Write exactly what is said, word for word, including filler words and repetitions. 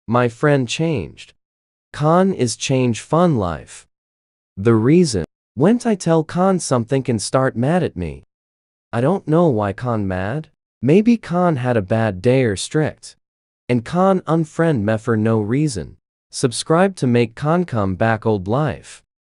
My friend changed. Khan is change fun life. The reason. When I tell Khan something can start mad at me. I don't know why Khan mad. Maybe Khan had a bad day or strict. And Khan unfriend me for no reason. Subscribe to make Khan come back old life.